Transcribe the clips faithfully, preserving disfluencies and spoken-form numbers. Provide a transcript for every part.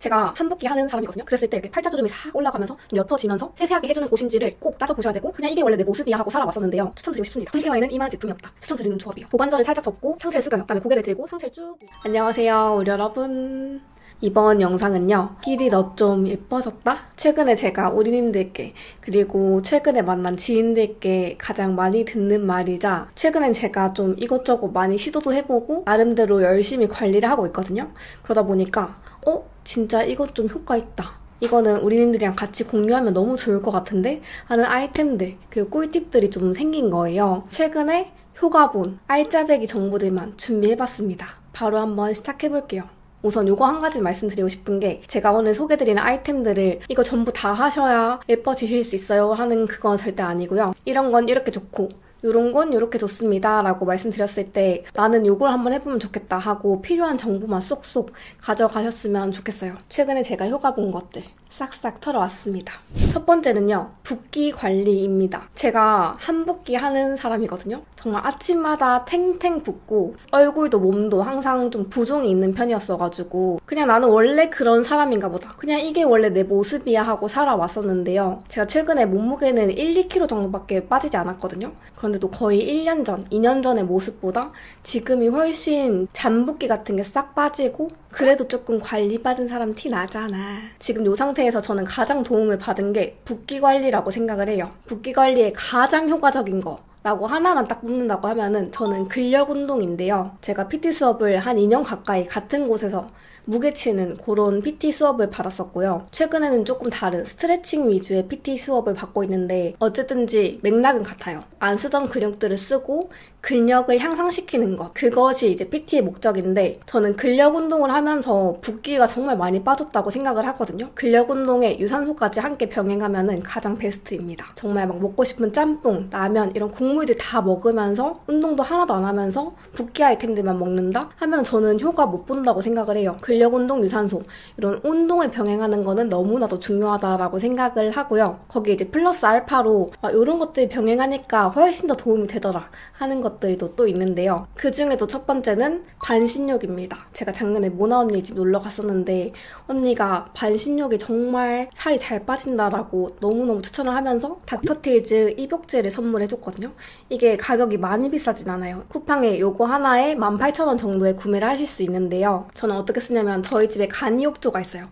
제가 한붓기 하는 사람이거든요. 그랬을 때 이렇게 팔자주름이 싹 올라가면서 좀 옅어지면서 세세하게 해주는 고심지를 꼭 따져보셔야 되고 그냥 이게 원래 내 모습이야 하고 살아왔었는데요. 추천드리고 싶습니다. 홈케어에는 이만한 제품이었다. 추천드리는 조합이에요. 고관절을 살짝 접고 상체를 숙여요. 그다음에 고개를 들고 상체를 쭉. 안녕하세요 우리 여러분. 이번 영상은요, 끼리 너 좀 예뻐졌다? 최근에 제가 우리님들께 그리고 최근에 만난 지인들께 가장 많이 듣는 말이자 최근엔 제가 좀 이것저것 많이 시도도 해보고 나름대로 열심히 관리를 하고 있거든요. 그러다 보니까 어? 진짜 이것 좀 효과 있다. 이거는 우리님들이랑 같이 공유하면 너무 좋을 것 같은데? 하는 아이템들 그리고 꿀팁들이 좀 생긴 거예요. 최근에 효과본, 알짜배기 정보들만 준비해봤습니다. 바로 한번 시작해볼게요. 우선 요거 한 가지 말씀드리고 싶은 게 제가 오늘 소개드리는 아이템들을 이거 전부 다 하셔야 예뻐지실 수 있어요 하는 그건 절대 아니고요. 이런 건 이렇게 좋고 요런 건 요렇게 좋습니다 라고 말씀드렸을 때 나는 요걸 한번 해보면 좋겠다 하고 필요한 정보만 쏙쏙 가져가셨으면 좋겠어요. 최근에 제가 효과 본 것들 싹싹 털어왔습니다. 첫 번째는요, 붓기 관리입니다. 제가 한붓기 하는 사람이거든요. 정말 아침마다 탱탱 붓고 얼굴도 몸도 항상 좀 부종이 있는 편이었어가지고 그냥 나는 원래 그런 사람인가 보다. 그냥 이게 원래 내 모습이야 하고 살아왔었는데요. 제가 최근에 몸무게는 일, 이 킬로그램 정도밖에 빠지지 않았거든요. 그런데도 거의 일 년 전, 이 년 전의 모습보다 지금이 훨씬 잔붓기 같은 게 싹 빠지고 그래도 조금 관리받은 사람 티 나잖아. 지금 이 상태에서 저는 가장 도움을 받은 게 붓기 관리라고 생각을 해요. 붓기 관리에 가장 효과적인 거 라고 하나만 딱 뽑는다고 하면은 저는 근력 운동인데요. 제가 피티 수업을 한 이 년 가까이 같은 곳에서 무게치는 그런 피티 수업을 받았었고요. 최근에는 조금 다른 스트레칭 위주의 피티 수업을 받고 있는데 어쨌든지 맥락은 같아요. 안 쓰던 근육들을 쓰고 근력을 향상시키는 것. 그것이 이제 피티의 목적인데 저는 근력 운동을 하면서 붓기가 정말 많이 빠졌다고 생각을 하거든요. 근력 운동에 유산소까지 함께 병행하면 가장 베스트입니다. 정말 막 먹고 싶은 짬뽕, 라면 이런 국물들 다 먹으면서 운동도 하나도 안 하면서 붓기 아이템들만 먹는다? 하면 저는 효과 못 본다고 생각을 해요. 근력 운동, 유산소 이런 운동을 병행하는 거는 너무나도 중요하다라고 생각을 하고요. 거기에 이제 플러스 알파로 아, 이런 것들 병행하니까 훨씬 더 도움이 되더라 하는 것들도 또 있는데요. 그 중에도 첫 번째는 반신욕입니다. 제가 작년에 모나 언니 집 놀러 갔었는데 언니가 반신욕이 정말 살이 잘 빠진다라고 너무너무 추천을 하면서 닥터테일즈 입욕제를 선물해줬거든요. 이게 가격이 많이 비싸진 않아요. 쿠팡에 요거 하나에 만 팔천 원 정도에 구매를 하실 수 있는데요. 저는 어떻게 쓰냐면 저희 집에 간이욕조가 있어요.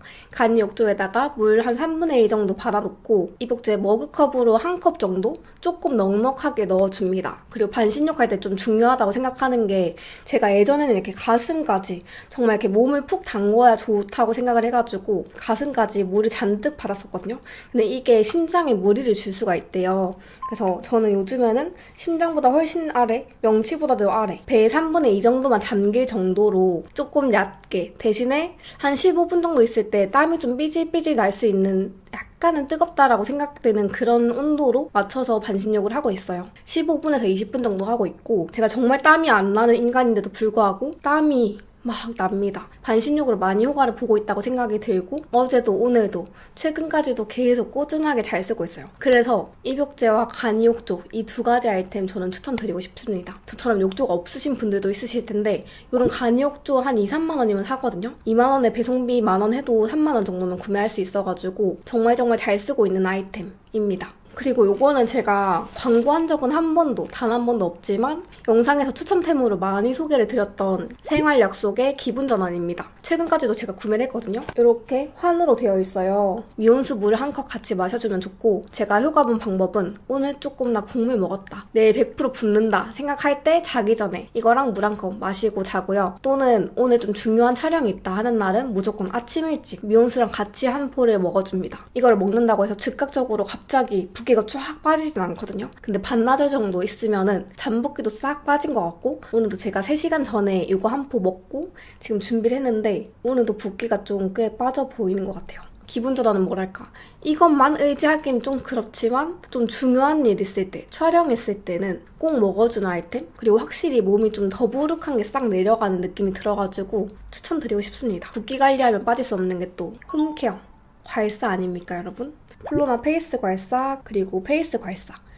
간이욕조에다가 물 한 삼분의 이 정도 받아놓고 입욕제 머그컵으로 한 컵 정도 조금 넉넉하게 넣어줍니다. 그리고 반신욕할 때 좀 중요하다고 생각하는 게 제가 예전에는 이렇게 가슴까지 정말 이렇게 몸을 푹 담궈야 좋다고 생각을 해가지고 가슴까지 물을 잔뜩 받았었거든요. 근데 이게 심장에 무리를 줄 수가 있대요. 그래서 저는 요즘에는 심장보다 훨씬 아래, 명치보다도 아래 배의 삼분의 이 정도만 잠길 정도로 조금 얕게 대신에 한 십오 분 정도 있을 때 땀이 좀 삐질삐질 날 수 있는 약간은 뜨겁다라고 생각되는 그런 온도로 맞춰서 반신욕을 하고 있어요. 십오 분에서 이십 분 정도 하고 있고 제가 정말 땀이 안 나는 인간인데도 불구하고 땀이 막 납니다. 반신욕으로 많이 효과를 보고 있다고 생각이 들고 어제도 오늘도 최근까지도 계속 꾸준하게 잘 쓰고 있어요. 그래서 입욕제와 간이욕조 이 두 가지 아이템 저는 추천드리고 싶습니다. 저처럼 욕조가 없으신 분들도 있으실 텐데 이런 간이욕조 한 이, 삼만 원이면 사거든요. 이만 원에 배송비 만 원 해도 삼만 원 정도면 구매할 수 있어가지고 정말 정말 잘 쓰고 있는 아이템입니다. 그리고 요거는 제가 광고한 적은 한 번도 단 한 번도 없지만 영상에서 추천템으로 많이 소개를 드렸던 생활 약속의 기분 전환입니다. 최근까지도 제가 구매를 했거든요. 이렇게 환으로 되어 있어요. 미온수 물 한 컵 같이 마셔주면 좋고 제가 효과 본 방법은 오늘 조금 나 국물 먹었다. 내일 백 퍼센트 붓는다 생각할 때 자기 전에 이거랑 물 한 컵 마시고 자고요. 또는 오늘 좀 중요한 촬영이 있다 하는 날은 무조건 아침 일찍 미온수랑 같이 한 포를 먹어줍니다. 이걸 먹는다고 해서 즉각적으로 갑자기 붓기가 쫙 빠지진 않거든요. 근데 반나절 정도 있으면은 잠붓기도 싹 빠진 것 같고 오늘도 제가 세 시간 전에 이거 한 포 먹고 지금 준비를 했는데 오늘도 붓기가 좀 꽤 빠져 보이는 것 같아요. 기분 전환은 뭐랄까 이것만 의지하기는 좀 그렇지만 좀 중요한 일 있을 때 촬영했을 때는 꼭 먹어주는 아이템 그리고 확실히 몸이 좀 더부룩한 게 싹 내려가는 느낌이 들어가지고 추천드리고 싶습니다. 붓기 관리하면 빠질 수 없는 게 또 홈케어 괄사 아닙니까 여러분? 플로마 페이스 괄사 그리고 페이스 괄사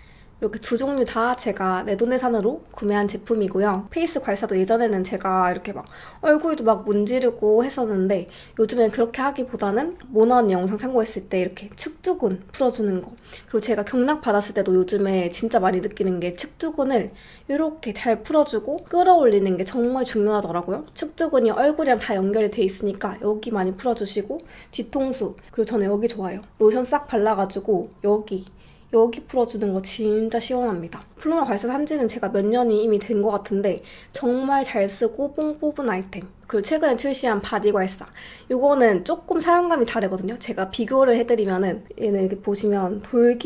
이렇게 두 종류 다 제가 내돈내산으로 구매한 제품이고요. 페이스 괄사도 예전에는 제가 이렇게 막 얼굴도 막 문지르고 했었는데 요즘엔 그렇게 하기보다는 모나 언니 영상 참고했을 때 이렇게 측두근 풀어주는 거, 그리고 제가 경락 받았을 때도 요즘에 진짜 많이 느끼는 게 측두근을 이렇게 잘 풀어주고 끌어올리는 게 정말 중요하더라고요. 측두근이 얼굴이랑 다 연결이 돼 있으니까 여기 많이 풀어주시고 뒤통수, 그리고 저는 여기 좋아요. 로션 싹 발라가지고 여기 여기 풀어주는 거 진짜 시원합니다. 플로마 괄사 산지는 제가 몇 년이 이미 된 것 같은데 정말 잘 쓰고 뽕 뽑은 아이템. 그리고 최근에 출시한 바디 괄사. 이거는 조금 사용감이 다르거든요. 제가 비교를 해드리면은 얘는 이렇게 보시면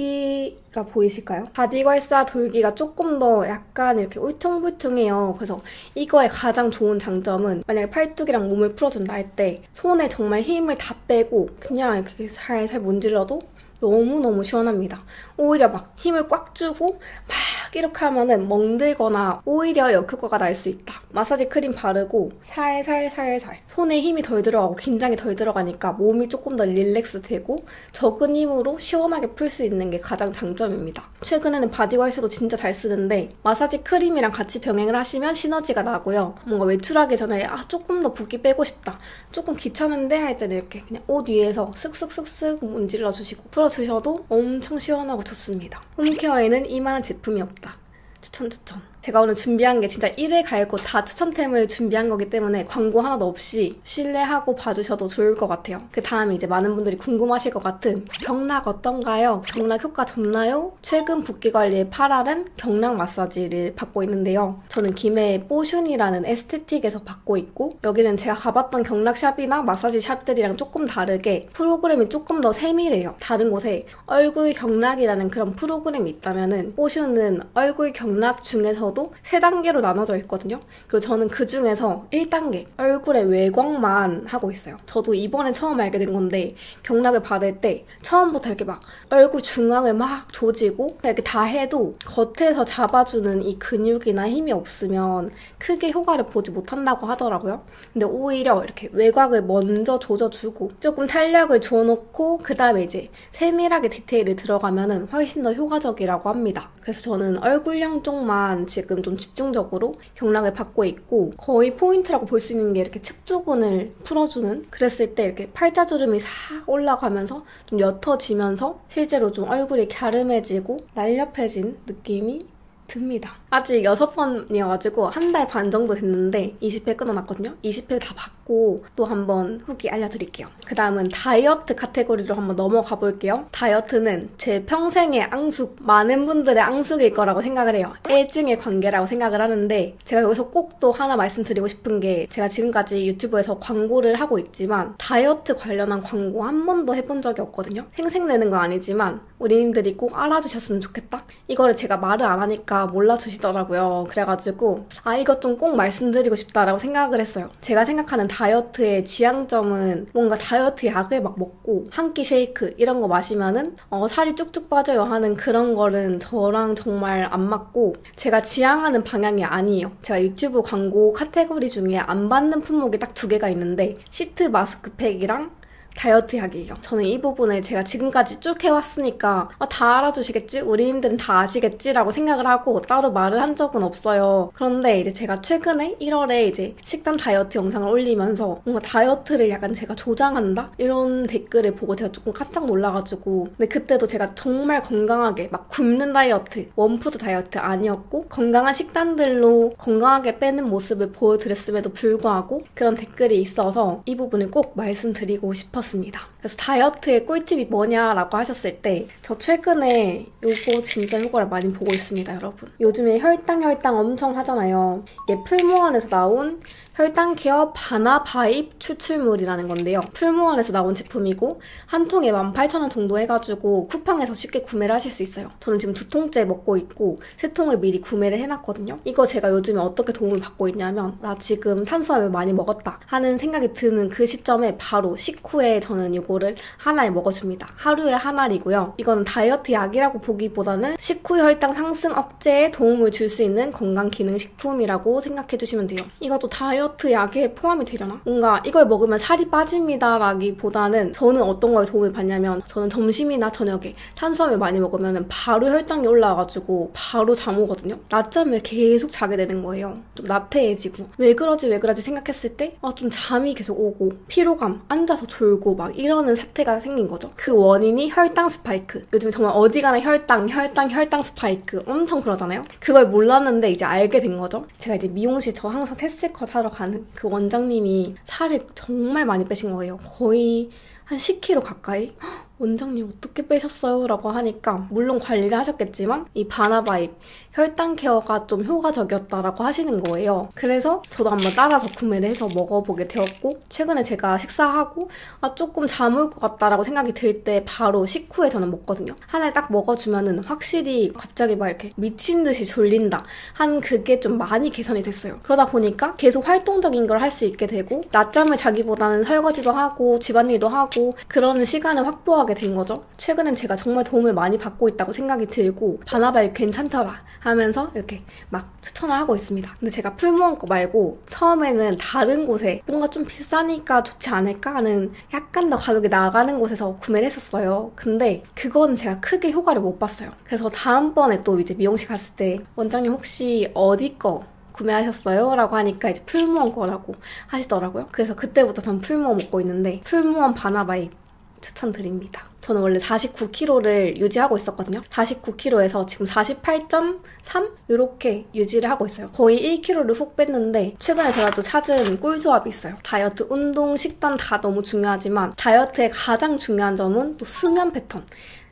돌기가 보이실까요? 바디 괄사 돌기가 조금 더 약간 이렇게 울퉁불퉁해요. 그래서 이거의 가장 좋은 장점은 만약에 팔뚝이랑 몸을 풀어준다 할 때 손에 정말 힘을 다 빼고 그냥 이렇게 살살 문질러도 너무너무 시원합니다. 오히려 막 힘을 꽉 주고 막 이렇게 하면은 멍들거나 오히려 역효과가 날 수 있다. 마사지 크림 바르고 살살살살 손에 힘이 덜 들어가고 긴장이 덜 들어가니까 몸이 조금 더 릴렉스 되고 적은 힘으로 시원하게 풀 수 있는 게 가장 장점입니다. 최근에는 바디 괄사도 진짜 잘 쓰는데 마사지 크림이랑 같이 병행을 하시면 시너지가 나고요. 뭔가 외출하기 전에 아 조금 더 붓기 빼고 싶다, 조금 귀찮은데 할 때는 이렇게 그냥 옷 위에서 쓱쓱쓱쓱 문질러 주시고 풀어 주셔도 엄청 시원하고 좋습니다. 홈케어에는 이만한 제품이 없다. 추천 추천. 제가 오늘 준비한 게 진짜 일회 갈 곳 다 추천템을 준비한 거기 때문에 광고 하나도 없이 신뢰하고 봐주셔도 좋을 것 같아요. 그 다음에 이제 많은 분들이 궁금하실 것 같은 경락 어떤가요? 경락 효과 좋나요? 최근 붓기 관리에 팔아는 경락 마사지를 받고 있는데요. 저는 김해의 뽀슌이라는 에스테틱에서 받고 있고 여기는 제가 가봤던 경락샵이나 마사지 샵들이랑 조금 다르게 프로그램이 조금 더 세밀해요. 다른 곳에 얼굴 경락이라는 그런 프로그램이 있다면은 뽀슌은 얼굴 경락 중에서 세 단계로 나눠져 있거든요. 그리고 저는 그 중에서 일 단계 얼굴의 외곽만 하고 있어요. 저도 이번에 처음 알게 된 건데 경락을 받을 때 처음부터 이렇게 막 얼굴 중앙을 막 조지고 이렇게 다 해도 겉에서 잡아주는 이 근육이나 힘이 없으면 크게 효과를 보지 못한다고 하더라고요. 근데 오히려 이렇게 외곽을 먼저 조져주고 조금 탄력을 줘놓고 그 다음에 이제 세밀하게 디테일을 들어가면 훨씬 더 효과적이라고 합니다. 그래서 저는 얼굴형 쪽만 지금 좀 집중적으로 경락을 받고 있고 거의 포인트라고 볼 수 있는 게 이렇게 측두근을 풀어주는, 그랬을 때 이렇게 팔자주름이 싹 올라가면서 좀 옅어지면서 실제로 좀 얼굴이 갸름해지고 날렵해진 느낌이 듭니다. 아직 여섯 번이어가지고 한 달 반 정도 됐는데 이십 회 끊어놨거든요. 이십 회 다 받고 또 한번 후기 알려드릴게요. 그 다음은 다이어트 카테고리로 한번 넘어가 볼게요. 다이어트는 제 평생의 앙숙, 많은 분들의 앙숙일 거라고 생각을 해요. 애증의 관계라고 생각을 하는데 제가 여기서 꼭 또 하나 말씀드리고 싶은 게 제가 지금까지 유튜브에서 광고를 하고 있지만 다이어트 관련한 광고 한 번도 해본 적이 없거든요. 생색내는 건 아니지만 우리님들이 꼭 알아주셨으면 좋겠다. 이거를 제가 말을 안 하니까 몰라주시더라고요. 그래가지고 아 이것 좀 꼭 말씀드리고 싶다라고 생각을 했어요. 제가 생각하는 다이어트의 지향점은 뭔가 다이어트 약을 막 먹고 한 끼 쉐이크 이런 거 마시면은 어, 살이 쭉쭉 빠져요 하는 그런 거는 저랑 정말 안 맞고 제가 지향하는 방향이 아니에요. 제가 유튜브 광고 카테고리 중에 안 받는 품목이 딱 두 개가 있는데 시트 마스크팩이랑 다이어트 약이에요. 저는 이 부분을 제가 지금까지 쭉 해왔으니까 아, 다 알아주시겠지? 우리님들은 다 아시겠지라고 생각을 하고 따로 말을 한 적은 없어요. 그런데 이제 제가 최근에 일월에 이제 식단 다이어트 영상을 올리면서 뭔가 다이어트를 약간 제가 조장한다? 이런 댓글을 보고 제가 조금 깜짝 놀라가지고 근데 그때도 제가 정말 건강하게 막 굶는 다이어트, 원푸드 다이어트 아니었고 건강한 식단들로 건강하게 빼는 모습을 보여드렸음에도 불구하고 그런 댓글이 있어서 이 부분을 꼭 말씀드리고 싶었어요. 그래서 다이어트의 꿀팁이 뭐냐라고 하셨을 때 저 최근에 요거 진짜 효과를 많이 보고 있습니다, 여러분. 요즘에 혈당 혈당 엄청 하잖아요. 이게 풀무원에서 나온 혈당 케어 바나바입 추출물이라는 건데요. 풀무원에서 나온 제품이고 한 통에 만 팔천 원 정도 해가지고 쿠팡에서 쉽게 구매를 하실 수 있어요. 저는 지금 두 통째 먹고 있고 세 통을 미리 구매를 해놨거든요. 이거 제가 요즘에 어떻게 도움을 받고 있냐면 나 지금 탄수화물 많이 먹었다 하는 생각이 드는 그 시점에 바로 식후에 저는 이거를 하나에 먹어줍니다. 하루에 한 알이고요. 이거는 다이어트 약이라고 보기보다는 식후 혈당 상승 억제에 도움을 줄 수 있는 건강기능식품이라고 생각해주시면 돼요. 이것도 다이어트 다이어트 약에 포함이 되려나? 뭔가 이걸 먹으면 살이 빠집니다 라기보다는 저는 어떤 거에 도움을 받냐면 저는 점심이나 저녁에 탄수화물 많이 먹으면 바로 혈당이 올라와가지고 바로 잠 오거든요. 낮잠을 계속 자게 되는 거예요. 좀 나태해지고 왜 그러지 왜 그러지 생각했을 때 아, 좀 잠이 계속 오고 피로감, 앉아서 졸고 막 이러는 사태가 생긴 거죠. 그 원인이 혈당 스파이크. 요즘 정말 어디 가나 혈당, 혈당, 혈당 스파이크 엄청 그러잖아요. 그걸 몰랐는데 이제 알게 된 거죠. 제가 이제 미용실 저 항상 테스컷 하러 가는 그 원장님이 살을 정말 많이 빼신 거예요. 거의 한 십 킬로그램 가까이? 원장님 어떻게 빼셨어요? 라고 하니까 물론 관리를 하셨겠지만 이 바나바입 혈당 케어가 좀 효과적이었다라고 하시는 거예요. 그래서 저도 한번 따라서 구매를 해서 먹어보게 되었고 최근에 제가 식사하고 아 조금 잠 올 것 같다라고 생각이 들 때 바로 식후에 저는 먹거든요. 하나를 딱 먹어주면은 확실히 갑자기 막 이렇게 미친 듯이 졸린다 한 그게 좀 많이 개선이 됐어요. 그러다 보니까 계속 활동적인 걸 할 수 있게 되고 낮잠을 자기보다는 설거지도 하고 집안일도 하고 그런 시간을 확보하게 된 거죠. 최근엔 제가 정말 도움을 많이 받고 있다고 생각이 들고 바나바입 괜찮더라 하면서 이렇게 막 추천을 하고 있습니다. 근데 제가 풀무원 거 말고 처음에는 다른 곳에 뭔가 좀 비싸니까 좋지 않을까 하는 약간 더 가격이 나가는 곳에서 구매를 했었어요. 근데 그건 제가 크게 효과를 못 봤어요. 그래서 다음번에 또 이제 미용실 갔을 때 원장님 혹시 어디 거 구매하셨어요? 라고 하니까 이제 풀무원 거라고 하시더라고요. 그래서 그때부터 전 풀무원 먹고 있는데 풀무원 바나바입 추천드립니다. 저는 원래 사십구 킬로그램를 유지하고 있었거든요. 사십구 킬로그램에서 지금 사십팔 점 삼? 이렇게 유지를 하고 있어요. 거의 일 킬로그램를 훅 뺐는데 최근에 제가 또 찾은 꿀조합이 있어요. 다이어트, 운동, 식단 다 너무 중요하지만 다이어트의 가장 중요한 점은 또 수면 패턴.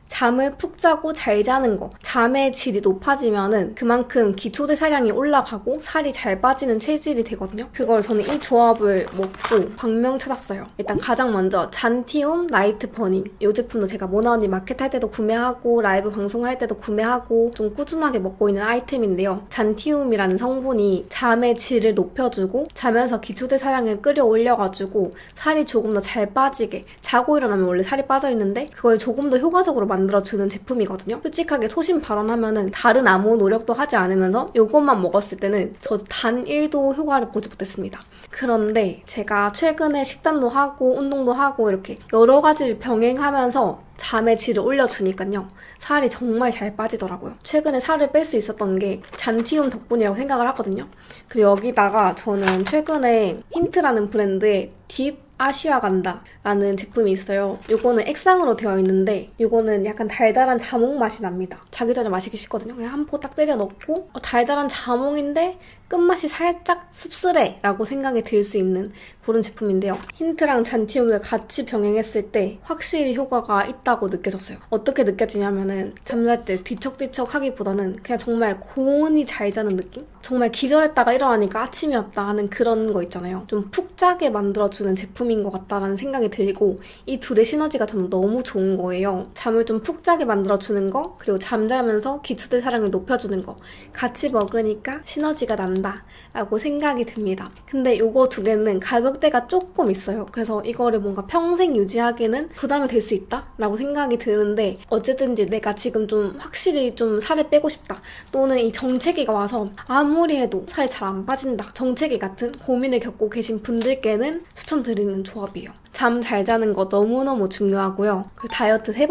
잠을 푹 자고 잘 자는 거. 잠의 질이 높아지면은 그만큼 기초대사량이 올라가고 살이 잘 빠지는 체질이 되거든요. 그걸 저는 이 조합을 먹고 광명 찾았어요. 일단 가장 먼저 잔티움 나이트 버닝. 이 제품도 제가 모나언니 마켓 할 때도 구매하고 라이브 방송할 때도 구매하고 좀 꾸준하게 먹고 있는 아이템인데요. 잔티움이라는 성분이 잠의 질을 높여주고 자면서 기초대사량을 끌어올려가지고 살이 조금 더 잘 빠지게 자고 일어나면 원래 살이 빠져있는데 그걸 조금 더 효과적으로 만들어주는 제품이거든요. 솔직하게 소신 발언하면은 다른 아무 노력도 하지 않으면서 이것만 먹었을 때는 저 단 일도 효과를 보지 못했습니다. 그런데 제가 최근에 식단도 하고 운동도 하고 이렇게 여러 가지를 병행하면서 잠의 질을 올려주니까요. 살이 정말 잘 빠지더라고요. 최근에 살을 뺄 수 있었던 게 잔티움 덕분이라고 생각을 하거든요. 그리고 여기다가 저는 최근에 힌트라는 브랜드의 딥 아슈아간다 라는 제품이 있어요. 이거는 액상으로 되어 있는데 이거는 약간 달달한 자몽 맛이 납니다. 자기 전에 마시기 쉽거든요. 그냥 한 포 딱 때려 넣고 어, 달달한 자몽인데 끝맛이 살짝 씁쓸해 라고 생각이 들 수 있는 그런 제품인데요. 힌트랑 잔티움을 같이 병행했을 때 확실히 효과가 있다고 느껴졌어요. 어떻게 느껴지냐면은 잠잘 때 뒤척뒤척 하기보다는 그냥 정말 고온이 잘 자는 느낌? 정말 기절했다가 일어나니까 아침이었다 하는 그런 거 있잖아요. 좀 푹 자게 만들어주는 제품인 것 같다라는 생각이 들고 이 둘의 시너지가 저는 너무 좋은 거예요. 잠을 좀 푹 자게 만들어주는 거 그리고 잠자면서 기초대사량을 높여주는 거 같이 먹으니까 시너지가 난다 라고 생각이 듭니다. 근데 이거 두 개는 가격대가 조금 있어요. 그래서 이거를 뭔가 평생 유지하기는 부담이 될 수 있다 라고 생각이 드는데 어쨌든지 내가 지금 좀 확실히 좀 살을 빼고 싶다 또는 이 정체기가 와서 아무리 해도 살이 잘 안 빠진다 정체기 같은 고민을 겪고 계신 분들께는 추천드리는 조합이에요. 잠 잘 자는 거 너무너무 중요하고요. 그리고 다이어트 세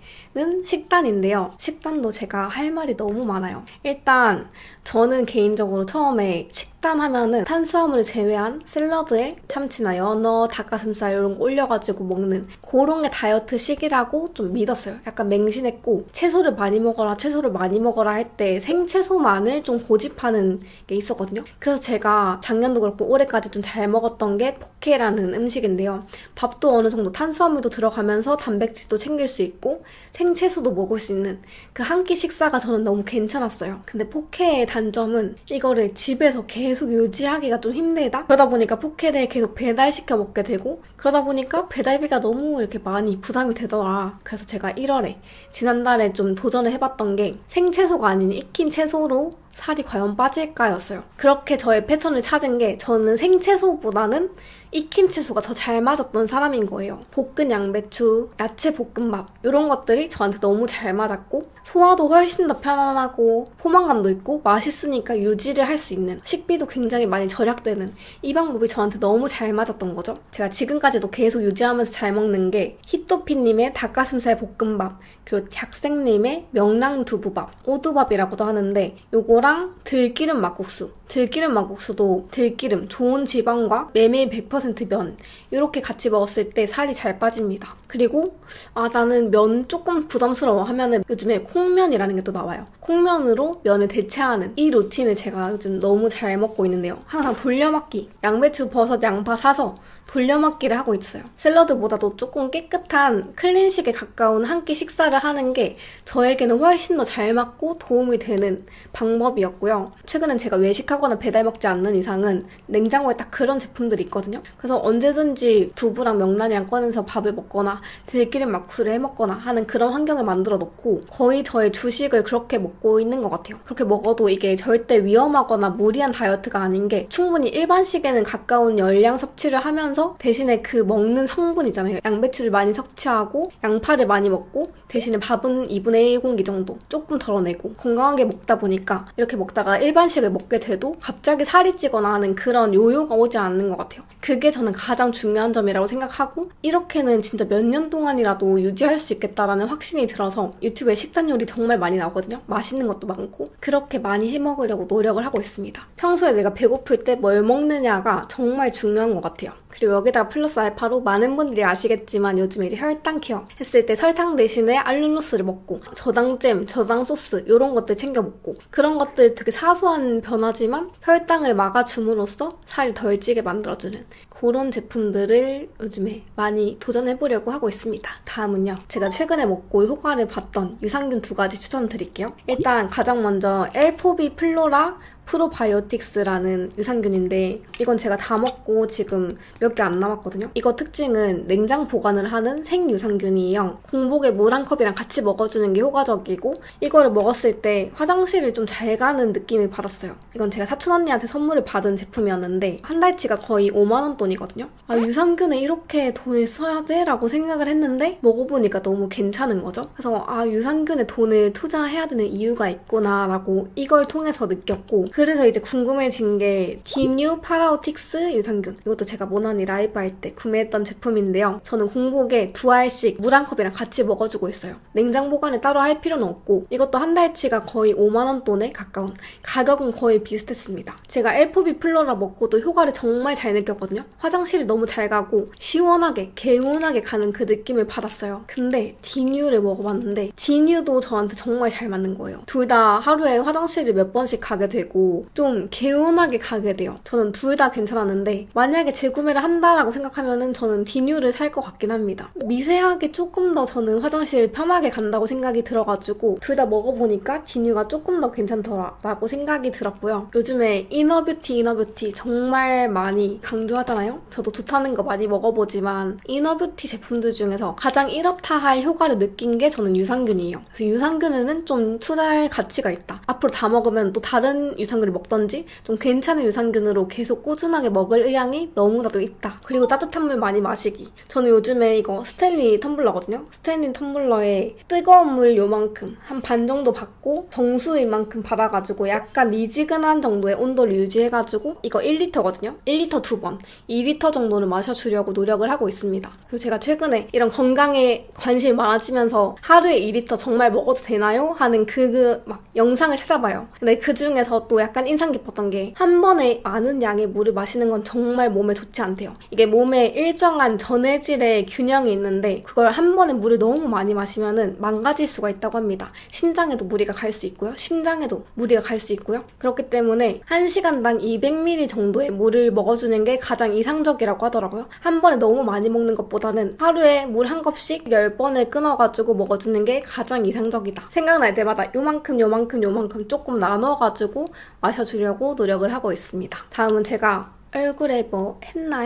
번째는 식단인데요. 식단도 제가 할 말이 너무 많아요. 일단 저는 개인적으로 처음에 식단 하면은 탄수화물을 제외한 샐러드에 참치나 연어, 닭가슴살 이런 거 올려가지고 먹는 그런 게 다이어트식이라고 좀 믿었어요. 약간 맹신했고 채소를 많이 먹어라 채소를 많이 먹어라 할 때 생채소만을 좀 고집하는 게 있었거든요. 그래서 제가 작년도 그렇고 올해까지 좀 잘 먹었던 게 포케라는 음식인데요. 밥도 어느 정도 탄수화물도 들어가면서 단백질도 챙길 수 있고 생채소도 먹을 수 있는 그 한 끼 식사가 저는 너무 괜찮았어요. 근데 포케의 단점은 이거를 집에서 계속 유지하기가 좀 힘들다? 그러다 보니까 포케를 계속 배달시켜 먹게 되고 그러다 보니까 배달비가 너무 이렇게 많이 부담이 되더라. 그래서 제가 일월에 지난달에 좀 도전을 해봤던 게 생채소가 아닌 익힌 채소로 살이 과연 빠질까였어요. 그렇게 저의 패턴을 찾은 게 저는 생채소보다는 익힌 채소가 더 잘 맞았던 사람인 거예요. 볶은 양배추, 야채 볶음밥 이런 것들이 저한테 너무 잘 맞았고 소화도 훨씬 더 편안하고 포만감도 있고 맛있으니까 유지를 할 수 있는, 식비도 굉장히 많이 절약되는 이 방법이 저한테 너무 잘 맞았던 거죠. 제가 지금까지도 계속 유지하면서 잘 먹는 게 히토피님의 닭가슴살 볶음밥, 그리고 작생님의 명랑두부밥, 오두밥이라고도 하는데 요거랑 들기름 막국수. 들기름 막국수도 들기름, 좋은 지방과 메밀 백 퍼센트 면 이렇게 같이 먹었을 때 살이 잘 빠집니다. 그리고 아 나는 면 조금 부담스러워 하면은 요즘에 콩면이라는 게 또 나와요. 콩면으로 면을 대체하는 이 루틴을 제가 요즘 너무 잘 먹고 있는데요. 항상 돌려막기, 양배추, 버섯, 양파 사서 돌려막기를 하고 있어요. 샐러드보다도 조금 깨끗한 클린식에 가까운 한 끼 식사를 하는 게 저에게는 훨씬 더 잘 맞고 도움이 되는 방법이었고요. 최근엔 제가 외식하거나 배달 먹지 않는 이상은 냉장고에 딱 그런 제품들이 있거든요. 그래서 언제든지 두부랑 명란이랑 꺼내서 밥을 먹거나 들기름 막국수를 해먹거나 하는 그런 환경을 만들어 놓고 거의 저의 주식을 그렇게 먹고 있는 것 같아요. 그렇게 먹어도 이게 절대 위험하거나 무리한 다이어트가 아닌 게 충분히 일반식에는 가까운 열량 섭취를 하면서 대신에 그 먹는 성분 있잖아요. 양배추를 많이 섭취하고 양파를 많이 먹고 대신에 밥은 이분의 일 공기 정도 조금 덜어내고 건강하게 먹다 보니까 이렇게 먹다가 일반식을 먹게 돼도 갑자기 살이 찌거나 하는 그런 요요가 오지 않는 것 같아요. 그게 저는 가장 중요한 점이라고 생각하고 이렇게는 진짜 몇 년 동안이라도 유지할 수 있겠다라는 확신이 들어서 유튜브에 식단 요리 정말 많이 나오거든요. 맛있는 것도 많고 그렇게 많이 해먹으려고 노력을 하고 있습니다. 평소에 내가 배고플 때 뭘 먹느냐가 정말 중요한 것 같아요. 그리고 여기다가 플러스 알파로 많은 분들이 아시겠지만 요즘에 이제 혈당 케어 했을 때 설탕 대신에 알룰로스를 먹고 저당잼, 저당 소스 이런 것들 챙겨 먹고 그런 것들 되게 사소한 변화지만 혈당을 막아줌으로써 살이 덜 찌게 만들어주는 그런 제품들을 요즘에 많이 도전해보려고 하고 있습니다. 다음은요. 제가 최근에 먹고 효과를 봤던 유산균 두 가지 추천드릴게요. 일단 가장 먼저 엘포비 플로라 프로바이오틱스라는 유산균인데 이건 제가 다 먹고 지금 몇 개 안 남았거든요. 이거 특징은 냉장 보관을 하는 생유산균이에요. 공복에 물 한 컵이랑 같이 먹어주는 게 효과적이고 이거를 먹었을 때 화장실을 좀 잘 가는 느낌을 받았어요. 이건 제가 사촌 언니한테 선물을 받은 제품이었는데 한 달치가 거의 오만 원 돈이거든요. 아 유산균에 이렇게 돈을 써야 돼? 라고 생각을 했는데 먹어보니까 너무 괜찮은 거죠. 그래서 아 유산균에 돈을 투자해야 되는 이유가 있구나 라고 이걸 통해서 느꼈고 그래서 이제 궁금해진 게 디뉴 파라오틱스 유산균. 이것도 제가 모나니 라이브 할 때 구매했던 제품인데요. 저는 공복에 두 알씩 물 한 컵이랑 같이 먹어주고 있어요. 냉장 보관을 따로 할 필요는 없고 이것도 한 달치가 거의 오만 원 돈에 가까운 가격은 거의 비슷했습니다. 제가 엘포비 플로라 먹고도 효과를 정말 잘 느꼈거든요. 화장실이 너무 잘 가고 시원하게 개운하게 가는 그 느낌을 받았어요. 근데 디뉴를 먹어봤는데 디뉴도 저한테 정말 잘 맞는 거예요. 둘 다 하루에 화장실을 몇 번씩 가게 되고 좀 개운하게 가게 돼요. 저는 둘 다 괜찮았는데 만약에 재구매를 한다라고 생각하면은 저는 디뉴를 살 것 같긴 합니다. 미세하게 조금 더 저는 화장실 편하게 간다고 생각이 들어가지고 둘 다 먹어보니까 디뉴가 조금 더 괜찮더라라고 생각이 들었고요. 요즘에 이너뷰티 이너뷰티 정말 많이 강조하잖아요. 저도 좋다는 거 많이 먹어보지만 이너뷰티 제품들 중에서 가장 이렇다 할 효과를 느낀 게 저는 유산균이에요. 그래서 유산균에는 좀 투자할 가치가 있다. 앞으로 다 먹으면 또 다른 유산균을 먹던지 좀 괜찮은 유산균으로 계속 꾸준하게 먹을 의향이 너무나도 있다. 그리고 따뜻한 물 많이 마시기. 저는 요즘에 이거 스탠리 텀블러거든요. 스탠리 텀블러에 뜨거운 물 요만큼 한 반 정도 받고 정수인 만큼 받아가지고 약간 미지근한 정도의 온도를 유지해가지고 이거 일 리터거든요. 일 리터 두 번, 이 리터 정도를 마셔주려고 노력을 하고 있습니다. 그리고 제가 최근에 이런 건강에 관심이 많아지면서 하루에 이 리터 정말 먹어도 되나요? 하는 그 막 영상을 찾아봐요. 근데 그 중에서 또 약간 인상 깊었던 게 한 번에 많은 양의 물을 마시는 건 정말 몸에 좋지 않대요. 이게 몸에 일정한 전해질의 균형이 있는데 그걸 한 번에 물을 너무 많이 마시면은 망가질 수가 있다고 합니다. 신장에도 무리가 갈 수 있고요. 심장에도 무리가 갈 수 있고요. 그렇기 때문에 한 시간당 이백 밀리리터 정도의 물을 먹어주는 게 가장 이상적이라고 하더라고요. 한 번에 너무 많이 먹는 것보다는 하루에 물 한 컵씩 열 번을 끊어가지고 먹어주는 게 가장 이상적이다. 생각날 때마다 요만큼 요만큼 요만큼 조금 나눠가지고 마셔주려고 노력을 하고 있습니다. 다음은 제가 얼굴에 뭐 했나요?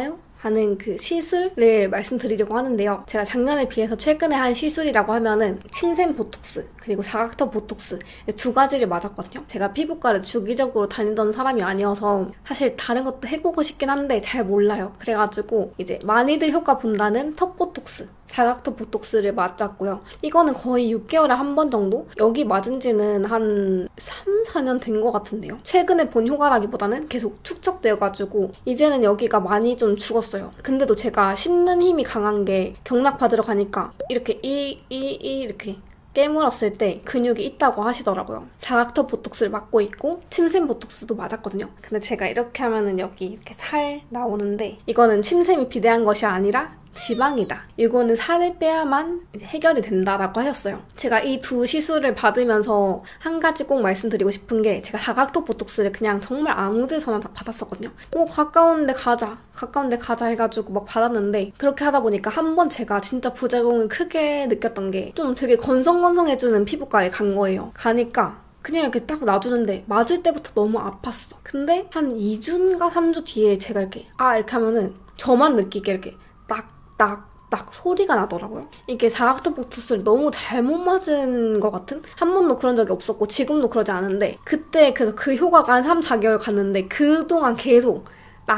하는 그 시술을 말씀드리려고 하는데요. 제가 작년에 비해서 최근에 한 시술이라고 하면은 침샘 보톡스 그리고 사각턱 보톡스 두 가지를 맞았거든요. 제가 피부과를 주기적으로 다니던 사람이 아니어서 사실 다른 것도 해보고 싶긴 한데 잘 몰라요. 그래가지고 이제 많이들 효과 본다는 턱 보톡스, 사각턱 보톡스를 맞았고요. 이거는 거의 육 개월에 한 번 정도? 여기 맞은 지는 한 삼, 사 년 된 것 같은데요. 최근에 본 효과라기보다는 계속 축적되어가지고 이제는 여기가 많이 좀 죽었어요. 근데도 제가 씹는 힘이 강한 게 경락 받으러 가니까 이렇게 이, 이, 이 이렇게 깨물었을 때 근육이 있다고 하시더라고요. 사각턱 보톡스를 맞고 있고 침샘 보톡스도 맞았거든요. 근데 제가 이렇게 하면은 여기 이렇게 살 나오는데 이거는 침샘이 비대한 것이 아니라 지방이다. 이거는 살을 빼야만 해결이 된다라고 하셨어요. 제가 이 두 시술을 받으면서 한 가지 꼭 말씀드리고 싶은 게 제가 사각턱 보톡스를 그냥 정말 아무 데서나 다 받았었거든요. 뭐 가까운 데 가자. 가까운 데 가자 해가지고 막 받았는데 그렇게 하다 보니까 한 번 제가 진짜 부작용을 크게 느꼈던 게 좀 되게 건성건성해주는 피부과에 간 거예요. 가니까 그냥 이렇게 딱 놔주는데 맞을 때부터 너무 아팠어. 근데 한 이 주인가 삼 주 뒤에 제가 이렇게 아 이렇게 하면은 저만 느끼게 이렇게 딱 딱, 딱 소리가 나더라고요. 이게 사각턱 보톡스를 너무 잘못 맞은 것 같은? 한 번도 그런 적이 없었고 지금도 그러지 않은데 그때 그래서 그 효과가 한 삼, 사 개월 갔는데 그동안 계속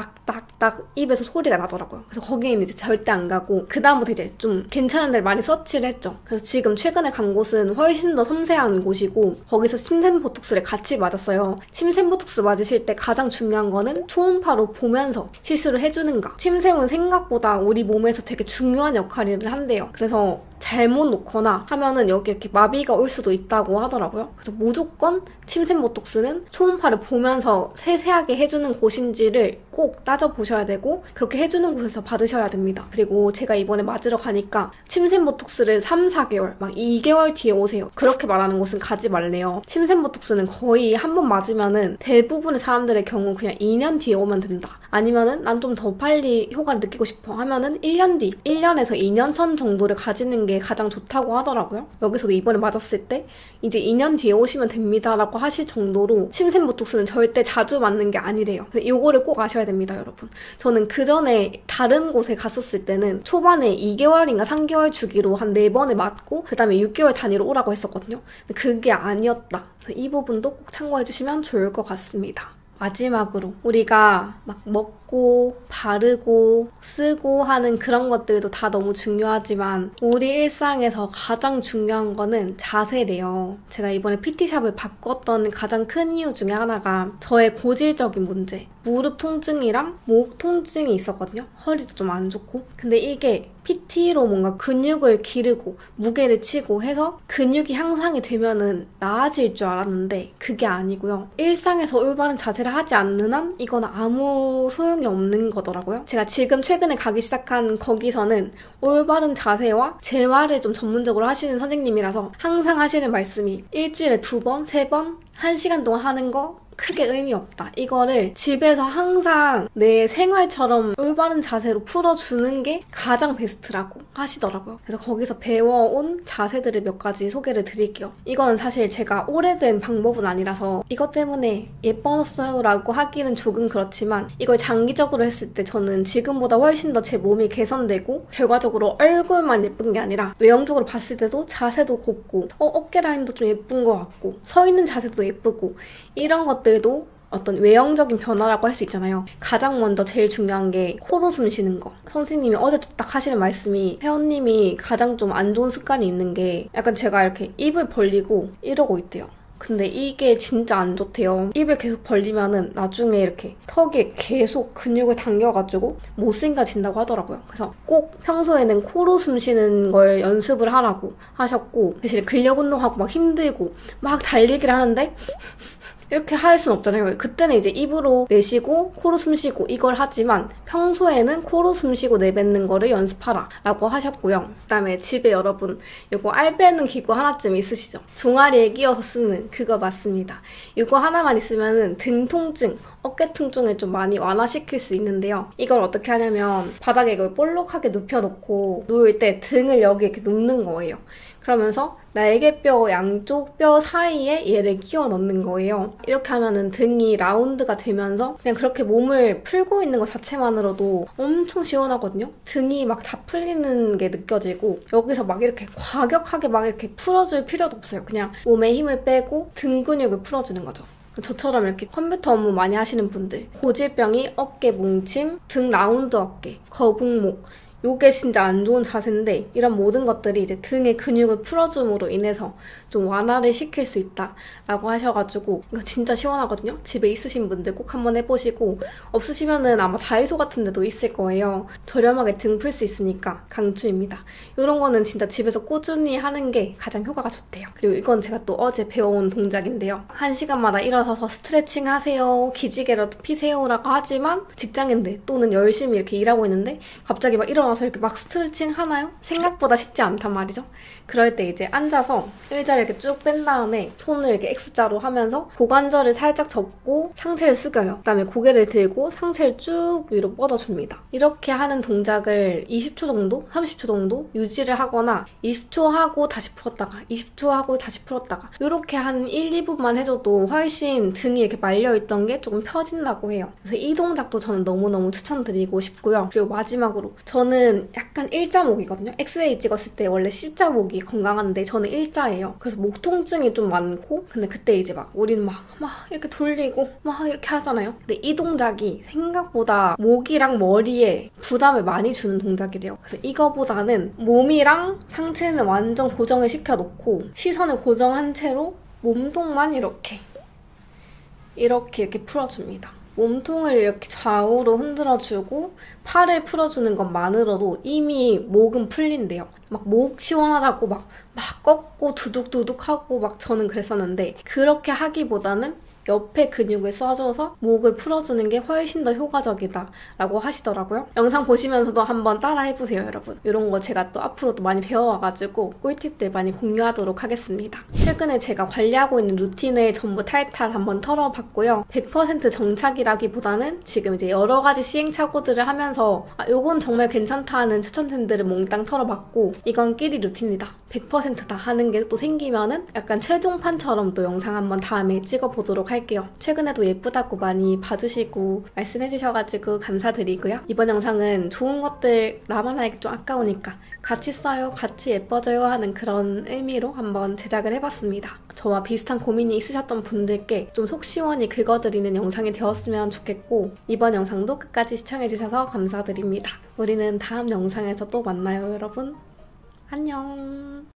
딱딱딱 입에서 소리가 나더라고요. 그래서 거기는 이제 절대 안 가고 그 다음부터 이제 좀 괜찮은 데를 많이 서치를 했죠. 그래서 지금 최근에 간 곳은 훨씬 더 섬세한 곳이고 거기서 침샘 보톡스를 같이 맞았어요. 침샘 보톡스 맞으실 때 가장 중요한 거는 초음파로 보면서 시술을 해주는가. 침샘은 생각보다 우리 몸에서 되게 중요한 역할을 한대요. 그래서 잘못 놓거나 하면은 여기 이렇게 마비가 올 수도 있다고 하더라고요. 그래서 무조건 침샘 보톡스는 초음파를 보면서 세세하게 해주는 곳인지를 꼭 따져보셔야 되고 그렇게 해주는 곳에서 받으셔야 됩니다. 그리고 제가 이번에 맞으러 가니까 침샘 보톡스를 삼, 사 개월, 막 이 개월 뒤에 오세요. 그렇게 말하는 곳은 가지 말래요. 침샘 보톡스는 거의 한 번 맞으면은 대부분의 사람들의 경우 그냥 이 년 뒤에 오면 된다. 아니면은 난 좀 더 빨리 효과를 느끼고 싶어 하면은 일 년 뒤, 일 년에서 이 년 선 정도를 가지는 게 가장 좋다고 하더라고요. 여기서도 이번에 맞았을 때 이제 이 년 뒤에 오시면 됩니다 라고 하실 정도로 침샘 보톡스는 절대 자주 맞는 게 아니래요. 그래서 이거를 꼭 아셔야 됩니다, 여러분. 저는 그 전에 다른 곳에 갔었을 때는 초반에 이 개월인가 삼 개월 주기로 한 네 번에 맞고 그 다음에 육 개월 단위로 오라고 했었거든요. 근데 그게 아니었다. 그래서 이 부분도 꼭 참고해주시면 좋을 것 같습니다. 마지막으로 우리가 막 먹고 바르고 쓰고 하는 그런 것들도 다 너무 중요하지만 우리 일상에서 가장 중요한 거는 자세래요. 제가 이번에 피티샵을 바꿨던 가장 큰 이유 중에 하나가 저의 고질적인 문제, 무릎 통증이랑 목 통증이 있었거든요. 허리도 좀 안 좋고. 근데 이게 피티로 뭔가 근육을 기르고 무게를 치고 해서 근육이 향상이 되면은 나아질 줄 알았는데 그게 아니고요. 일상에서 올바른 자세를 하지 않는 한 이건 아무 소용이 없는 거더라고요. 제가 지금 최근에 가기 시작한 거기서는 올바른 자세와 재활을 좀 전문적으로 하시는 선생님이라서 항상 하시는 말씀이 일주일에 두 번, 세 번, 한 시간 동안 하는 거 크게 의미 없다. 이거를 집에서 항상 내 생활처럼 올바른 자세로 풀어주는 게 가장 베스트라고 하시더라고요. 그래서 거기서 배워온 자세들을 몇 가지 소개를 드릴게요. 이건 사실 제가 오래된 방법은 아니라서 이것 때문에 예뻐졌어요 라고 하기는 조금 그렇지만 이걸 장기적으로 했을 때 저는 지금보다 훨씬 더 제 몸이 개선되고 결과적으로 얼굴만 예쁜 게 아니라 외형적으로 봤을 때도 자세도 곱고 어, 어깨 라인도 좀 예쁜 것 같고 서 있는 자세도 예쁘고 이런 것들도 어떤 외형적인 변화라고 할 수 있잖아요. 가장 먼저 제일 중요한 게 코로 숨 쉬는 거. 선생님이 어제도 딱 하시는 말씀이 회원님이 가장 좀 안 좋은 습관이 있는 게 약간 제가 이렇게 입을 벌리고 이러고 있대요. 근데 이게 진짜 안 좋대요. 입을 계속 벌리면은 나중에 이렇게 턱에 계속 근육을 당겨가지고 못생겨진다고 하더라고요. 그래서 꼭 평소에는 코로 숨 쉬는 걸 연습을 하라고 하셨고 대신에 근력 운동하고 막 힘들고 막 달리기를 하는데 이렇게 할 순 없잖아요. 그때는 이제 입으로 내쉬고 코로 숨쉬고 이걸 하지만 평소에는 코로 숨쉬고 내뱉는 거를 연습하라 라고 하셨고요. 그 다음에 집에 여러분 이거 알 빼는 기구 하나쯤 있으시죠? 종아리에 끼워서 쓰는 그거 맞습니다. 이거 하나만 있으면 등 통증, 어깨 통증을 좀 많이 완화시킬 수 있는데요. 이걸 어떻게 하냐면 바닥에 이걸 볼록하게 눕혀놓고 누울 때 등을 여기 이렇게 눕는 거예요. 그러면서 날개뼈 양쪽 뼈 사이에 얘를 끼워 넣는 거예요. 이렇게 하면은 등이 라운드가 되면서 그냥 그렇게 몸을 풀고 있는 것 자체만으로도 엄청 시원하거든요. 등이 막 다 풀리는 게 느껴지고 여기서 막 이렇게 과격하게 막 이렇게 풀어줄 필요도 없어요. 그냥 몸에 힘을 빼고 등 근육을 풀어주는 거죠. 저처럼 이렇게 컴퓨터 업무 많이 하시는 분들, 고질병이 어깨 뭉침, 등 라운드 어깨, 거북목, 요게 진짜 안 좋은 자세인데 이런 모든 것들이 이제 등의 근육을 풀어줌으로 인해서 좀 완화를 시킬 수 있다라고 하셔가지고 이거 진짜 시원하거든요. 집에 있으신 분들 꼭 한번 해보시고 없으시면은 아마 다이소 같은 데도 있을 거예요. 저렴하게 등 풀 수 있으니까 강추입니다. 이런 거는 진짜 집에서 꾸준히 하는 게 가장 효과가 좋대요. 그리고 이건 제가 또 어제 배워온 동작인데요. 한 시간마다 일어서서 스트레칭 하세요, 기지개라도 피세요라고 하지만 직장인들 또는 열심히 이렇게 일하고 있는데 갑자기 막 일어나서 이렇게 막 스트레칭 하나요? 생각보다 쉽지 않단 말이죠. 그럴 때 이제 앉아서 의자를 이렇게 쭉 뺀 다음에 손을 이렇게 X자로 하면서 고관절을 살짝 접고 상체를 숙여요. 그다음에 고개를 들고 상체를 쭉 위로 뻗어줍니다. 이렇게 하는 동작을 이십 초 정도, 삼십 초 정도 유지를 하거나 이십 초 하고 다시 풀었다가 이십 초 하고 다시 풀었다가 이렇게 한 일, 이 분만 해줘도 훨씬 등이 이렇게 말려있던 게 조금 펴진다고 해요. 그래서 이 동작도 저는 너무너무 추천드리고 싶고요. 그리고 마지막으로 저는 약간 일자목이거든요. 엑스레이 찍었을 때 원래 C자목이 건강한데 저는 일자예요. 그래서 목 통증이 좀 많고 근데 그때 이제 막 우리는 막, 막 이렇게 돌리고 막 이렇게 하잖아요. 근데 이 동작이 생각보다 목이랑 머리에 부담을 많이 주는 동작이래요. 그래서 이거보다는 몸이랑 상체는 완전 고정을 시켜놓고 시선을 고정한 채로 몸통만 이렇게 이렇게 이렇게 풀어줍니다. 몸통을 이렇게 좌우로 흔들어주고 팔을 풀어주는 것만으로도 이미 목은 풀린대요. 막 목 시원하다고 막, 막 꺾고 두둑두둑 하고 막 저는 그랬었는데 그렇게 하기보다는 옆에 근육을 써줘서 목을 풀어주는 게 훨씬 더 효과적이다 라고 하시더라고요. 영상 보시면서도 한번 따라해보세요, 여러분. 이런 거 제가 또 앞으로도 많이 배워와가지고 꿀팁들 많이 공유하도록 하겠습니다. 최근에 제가 관리하고 있는 루틴을 전부 탈탈 한번 털어봤고요. 백 퍼센트 정착이라기보다는 지금 이제 여러 가지 시행착오들을 하면서 아, 요건 정말 괜찮다 하는 추천템들을 몽땅 털어봤고 이건 끼리 루틴이다, 백 퍼센트다 하는 게 또 생기면은 약간 최종판처럼 또 영상 한번 다음에 찍어보도록 할게요. 최근에도 예쁘다고 많이 봐주시고 말씀해주셔가지고 감사드리고요. 이번 영상은 좋은 것들 나만 알기 좀 아까우니까 같이 써요, 같이 예뻐져요 하는 그런 의미로 한번 제작을 해봤습니다. 저와 비슷한 고민이 있으셨던 분들께 좀 속 시원히 긁어드리는 영상이 되었으면 좋겠고 이번 영상도 끝까지 시청해주셔서 감사드립니다. 우리는 다음 영상에서 또 만나요, 여러분. 안녕.